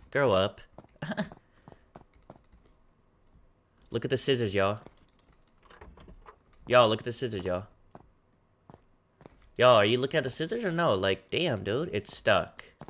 Grow up. Look at the scissors, y'all. Y'all, look at the scissors, y'all. Y'all, are you looking at the scissors or no? Like, damn, dude, it's stuck.